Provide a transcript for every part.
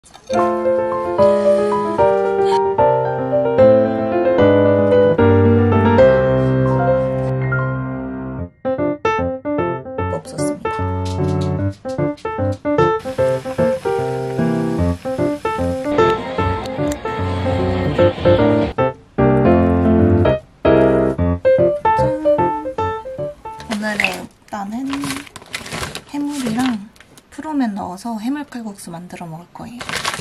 없었습니다. 오늘의 일단은 해물이랑 프로맨 넣어서 해물칼국수 만들어 먹을 거예요.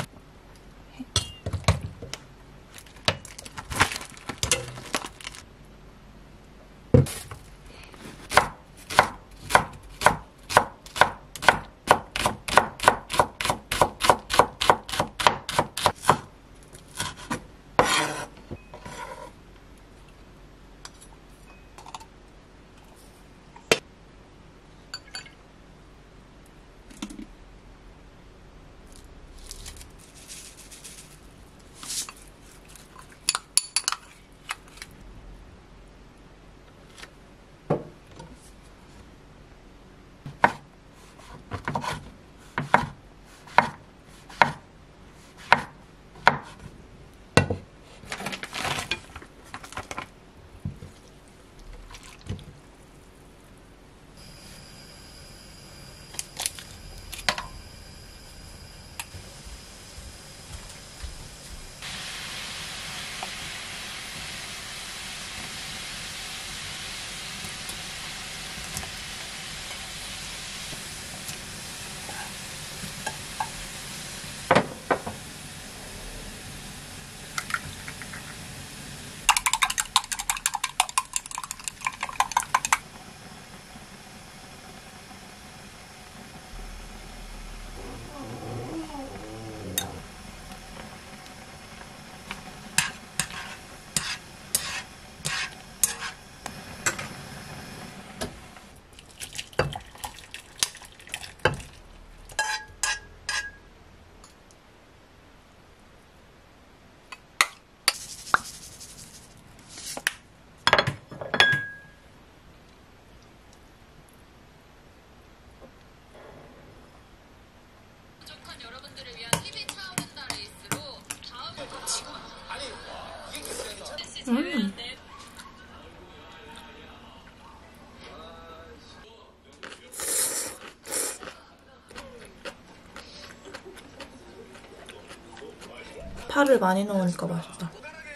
파를 많이 넣으니까 맛있다.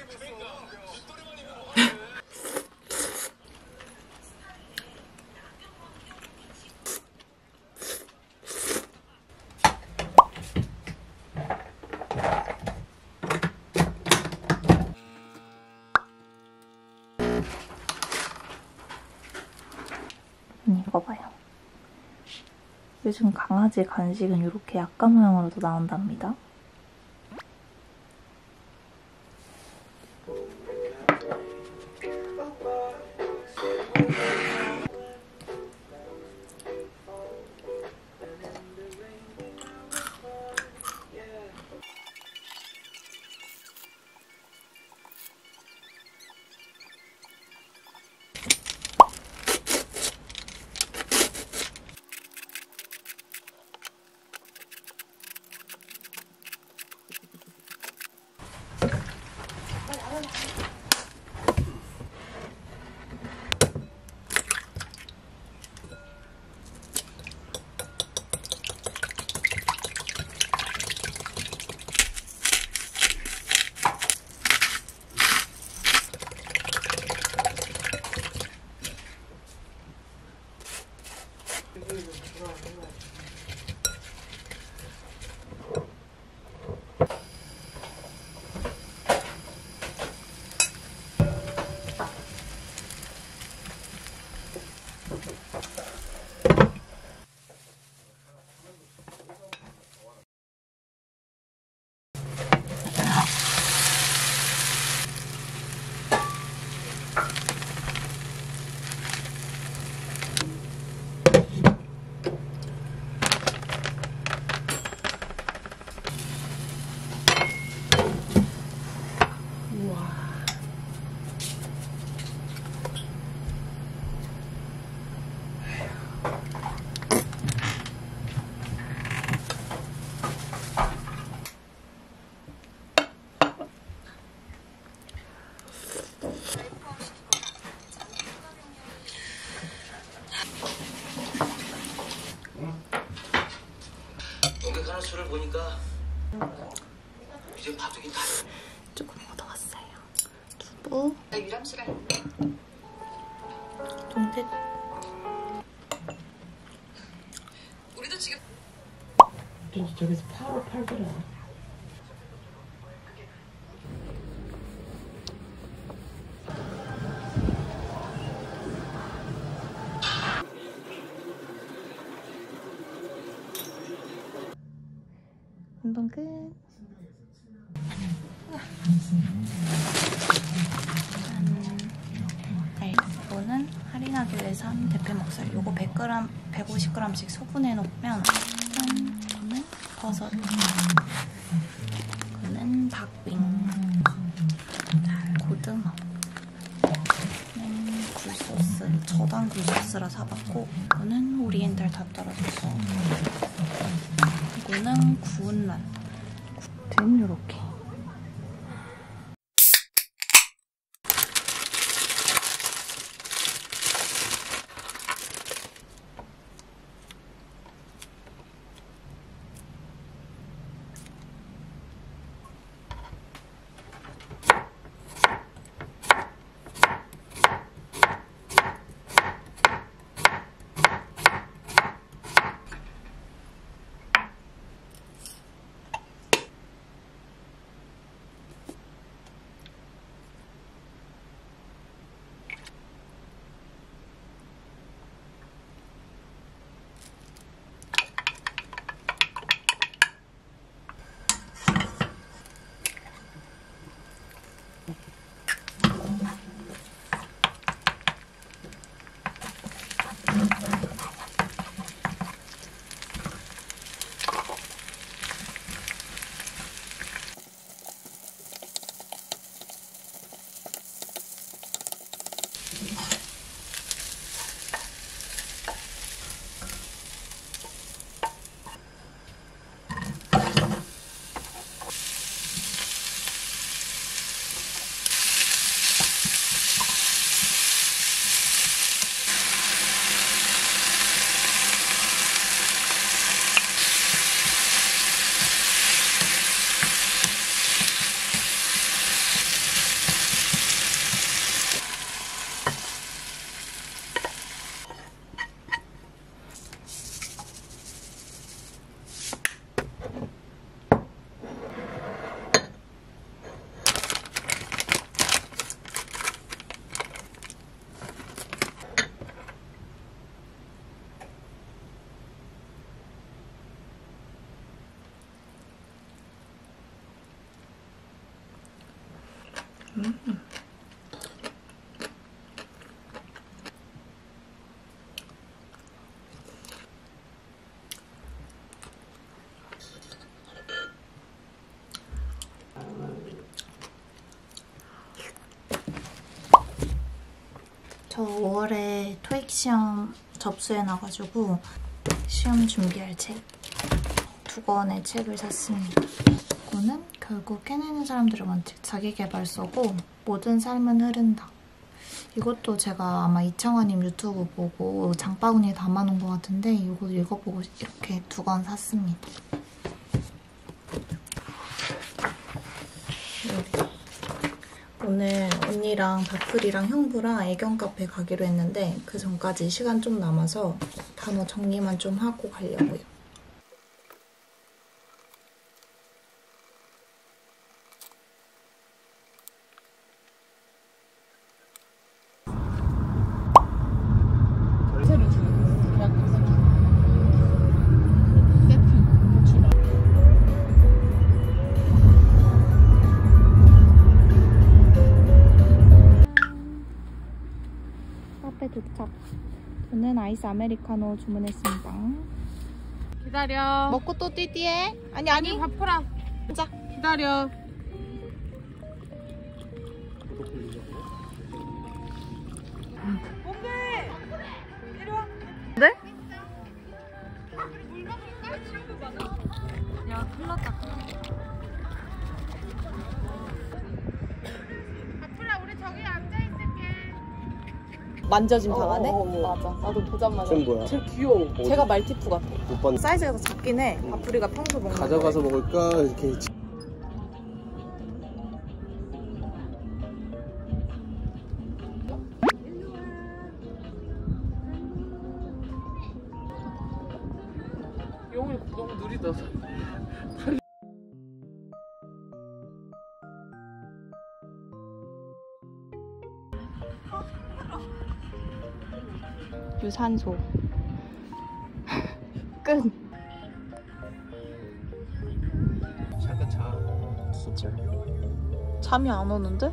이거 봐요. 요즘 강아지 간식은 이렇게 약간 모양으로도 나온답니다. 이제 바둑이 다 조금 얻어왔어요. 두부, 유람 씨가 동태. 우리도 지금 저기서 팔더라. 운동 끝. 이거는 할인하기 위해서 한 대패 목살. 요거 100g, 150g씩 소분해 놓으면 이거는 버섯, 이거는 닭윙, 고등어, 이거는 굴소스, 저당 굴소스라 사봤고, 이거는 오리엔탈 다 떨어져서, 이거는 구운 란. 된 요렇게. 저 5월에 토익 시험 접수해놔가지고 시험 준비할 책 두 권의 책을 샀습니다. 이거는 결국 해내는 사람들의 원칙, 자기계발서고 모든 삶은 흐른다. 이것도 제가 아마 이창화님 유튜브 보고 장바구니에 담아놓은 것 같은데 이거 읽어보고 이렇게 두 권 샀습니다. 오늘 언니랑 바풀이랑 형부랑 애견 카페 가기로 했는데 그 전까지 시간 좀 남아서 단어 정리만 좀 하고 가려고요. 카페 도착. 저는 아이스 아메리카노 주문했습니다. 기다려. 먹고 또 띠띠해? 아니. 바쁘라. 자. 기다려. 네? 야, 큰일 났다. 바쁘라, 우리 저기 앉아있을게. 만져짐 당하네? 맞아. 나도 보자마자. 쟤는 뭐야? 쟤 귀여워. 쟤가 말티푸 같아. 오빠 사이즈가 더 작긴 해. 바풀이가 평소 먹는 가져가서 거에. 먹을까? 이렇게. 영훈이 너무 느리다. 유산소. 끝. 잠깐 자. 진짜. 잠이 안 오는데?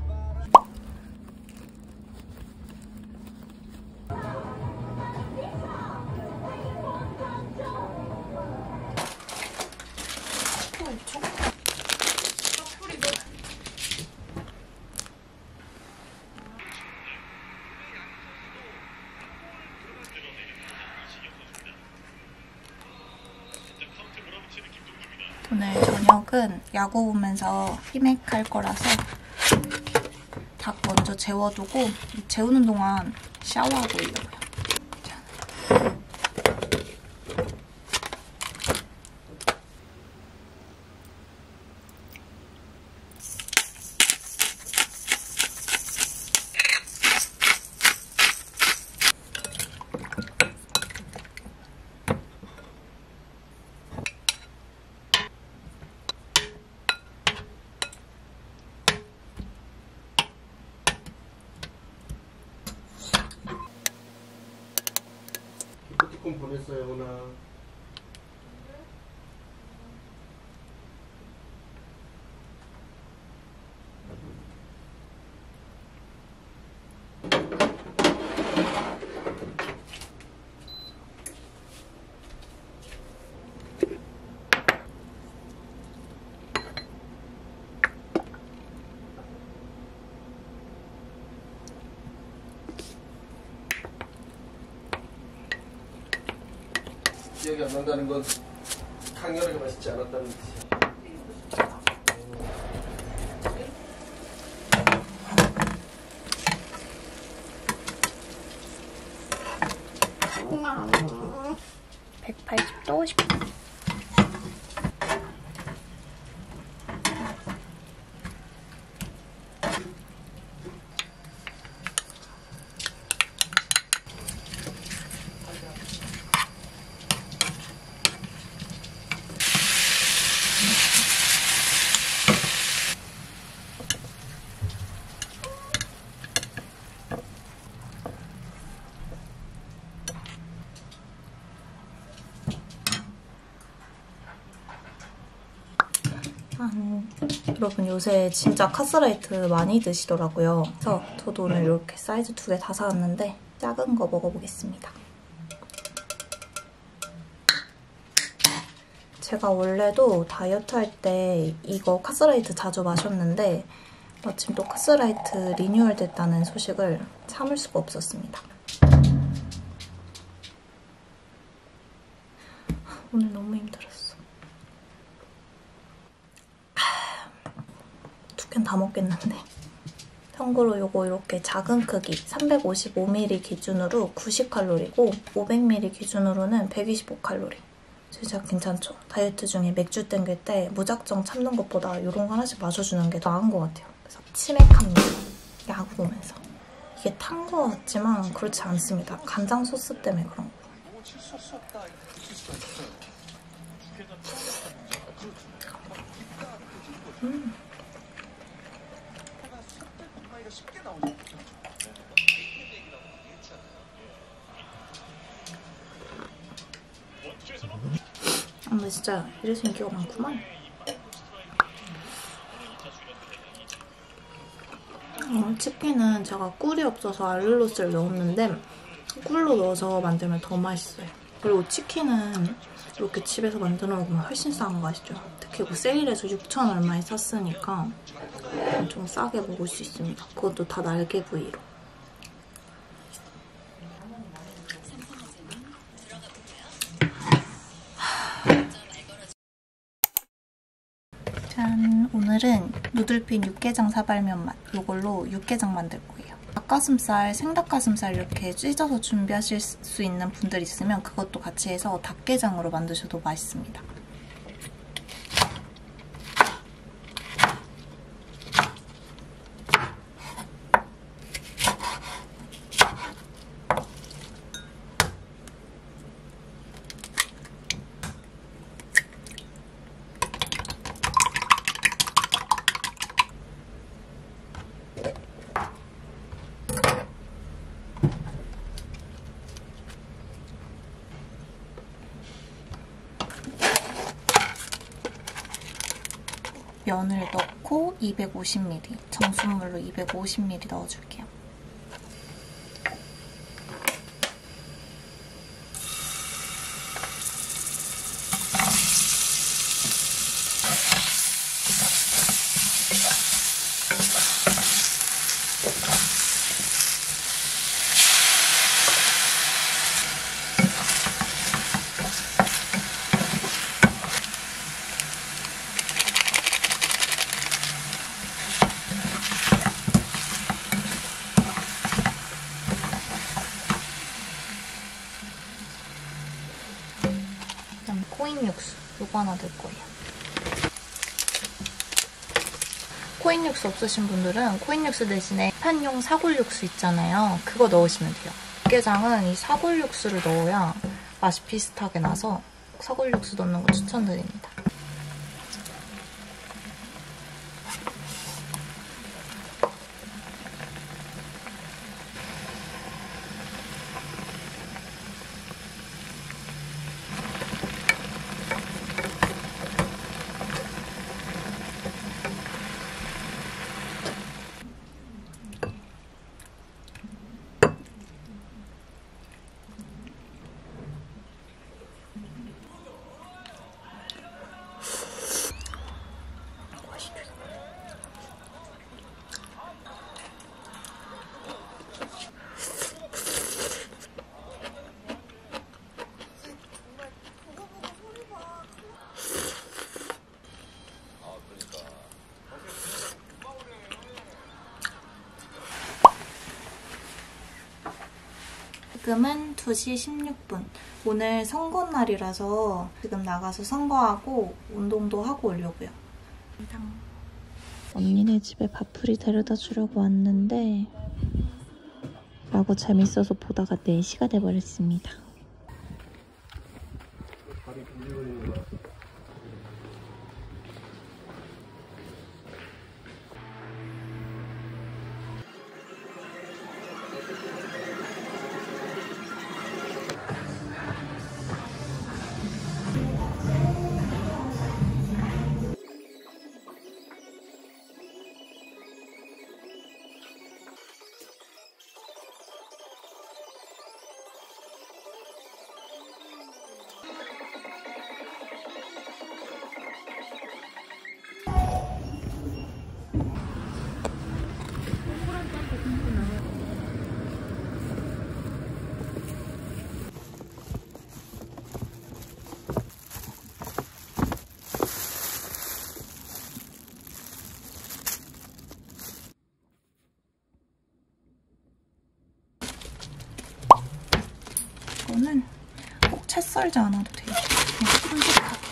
오늘 저녁은 야구 보면서 피맥할 거라서 닭 먼저 재워두고 재우는 동안 샤워하고 오려고요. 조금 보냈어요, 오나. 기억이 안 난다는 건 강렬하게 맛있지 않았다는 뜻이야. 음. 180도 10분. 여러분 요새 진짜 카스라이트 많이 드시더라고요. 그래서 저도 오늘 이렇게 사이즈 2개 다 사왔는데 작은 거 먹어보겠습니다. 제가 원래도 다이어트 할 때 이거 카스라이트 자주 마셨는데 마침 또 카스라이트 리뉴얼 됐다는 소식을 참을 수가 없었습니다. 오늘 너무 힘들었어. 두 캔 다 먹겠는데. 참고로 요거 이렇게 작은 크기 355ml 기준으로 90칼로리고 500ml 기준으로는 125칼로리. 진짜 괜찮죠? 다이어트 중에 맥주 땡길 때 무작정 참는 것보다 이런 거 하나씩 마셔주는 게 나은 것 같아요. 그래서 치맥합니다. 야구 보면서. 이게 탄 거 같지만 그렇지 않습니다. 간장 소스 때문에 그런 거. 근데 진짜 이래서 인기가 많구만. 치킨은 제가 꿀이 없어서 알룰로스를 넣었는데 꿀로 넣어서 만들면 더 맛있어요. 그리고 치킨은 이렇게 집에서 만들어 먹으면 훨씬 싼 거 아시죠? 특히 뭐 세일해서 6,000 얼마에 샀으니까 엄청 싸게 먹을 수 있습니다. 그것도 다 날개 부위로. 짠! 오늘은 누들핀 육개장 사발면 맛 이걸로 육개장 만들 거예요. 닭가슴살, 생닭가슴살 이렇게 찢어서 준비하실 수 있는 분들 있으면 그것도 같이 해서 닭게장으로 만드셔도 맛있습니다. 면을 넣고 250ml, 정수물로 250ml 넣어줄게요. 그다음 코인 육수, 요거 하나 넣을 거예요. 코인 육수 없으신 분들은 코인 육수 대신에 판용 사골 육수 있잖아요. 그거 넣으시면 돼요. 육개장은 이 사골 육수를 넣어야 맛이 비슷하게 나서 사골 육수 넣는 거 추천드립니다. 지금은 2시 16분. 오늘 선거날이라서 지금 나가서 선거하고 운동도 하고 오려고요. 언니네 집에 밥풀이 데려다 주려고 왔는데 라고 재밌어서 보다가 4시가 돼버렸습니다. 발이 돌리는 거야. 이거는 꼭 채 썰지 않아도 돼요. 그냥 큼직하게.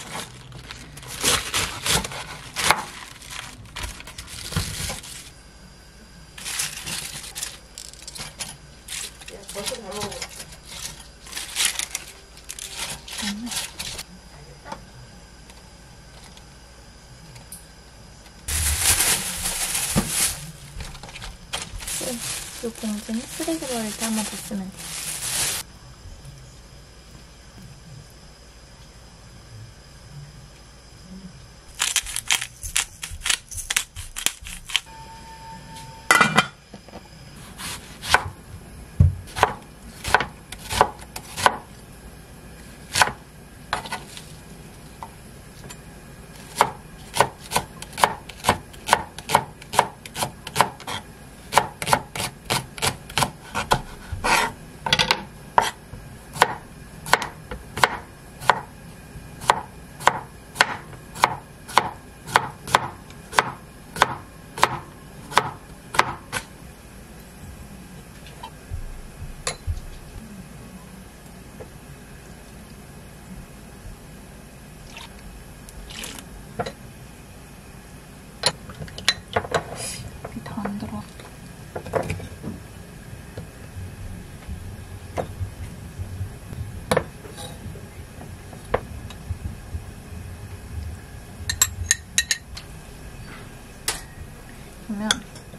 이 봉지는 쓰레기 버릴 때 한번 더 쓰면 돼요. 그러면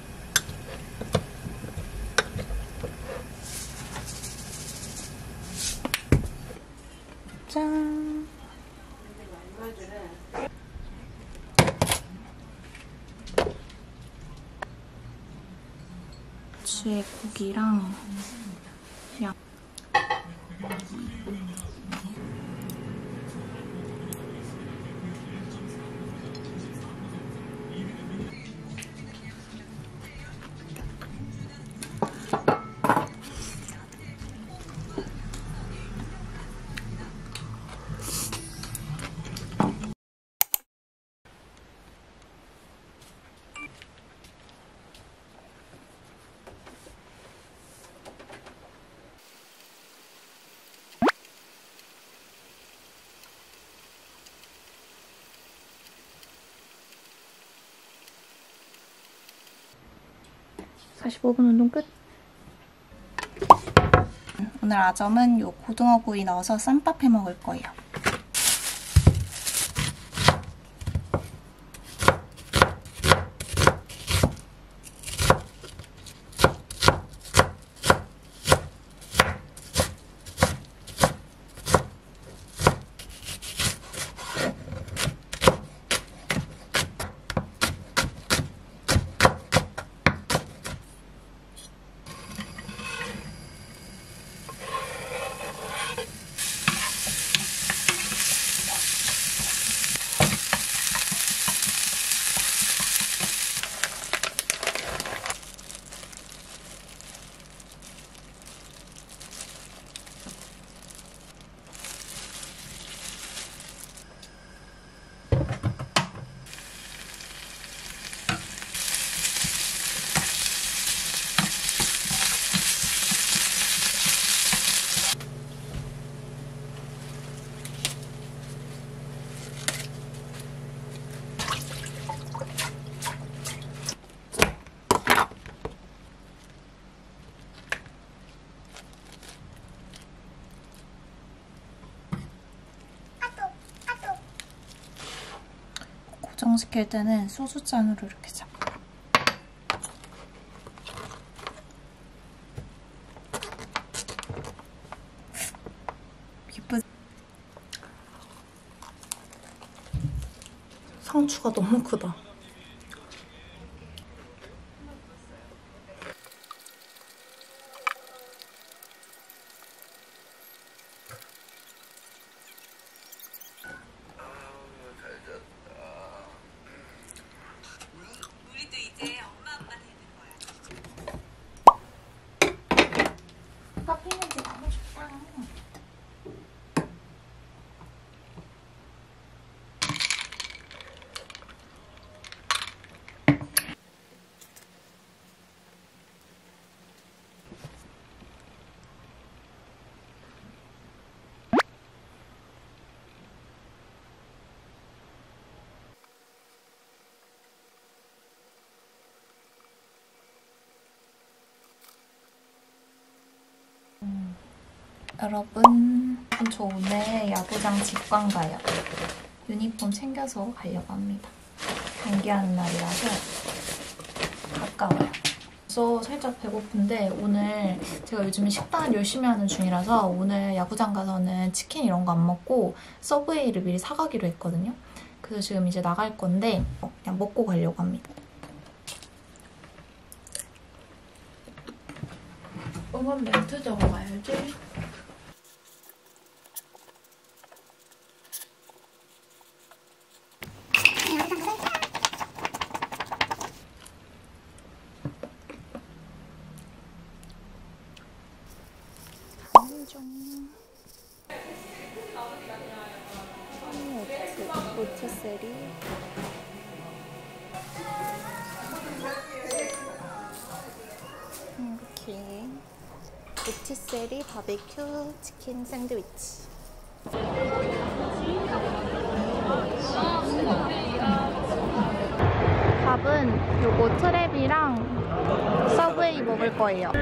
짠! 쥐의 고기랑 양. (45분) 운동 끝. 오늘 아점은 요 고등어구이 넣어서 쌈밥 해 먹을 거예요. 고정시킬 때는 소주잔으로 이렇게 잡고 예쁜 상추가 너무 크다. 우리도 이제 엄마 아빠 되는 거야. 커피 냄새 너무 좋다. 여러분, 저 오늘 야구장 직관 가요. 유니폼 챙겨서 가려고 합니다. 경기하는 날이라서 가까워요. 그래서 살짝 배고픈데 오늘 제가 요즘에 식단 열심히 하는 중이라서 오늘 야구장 가서는 치킨 이런 거 안 먹고 서브웨이를 미리 사가기로 했거든요. 그래서 지금 이제 나갈 건데 그냥 먹고 가려고 합니다. 응원 멘트 적어가야지. 오트세리 이렇게 오트세리 바베큐 치킨 샌드위치. 밥은 요거 트랩이랑 서브웨이 먹을 거예요.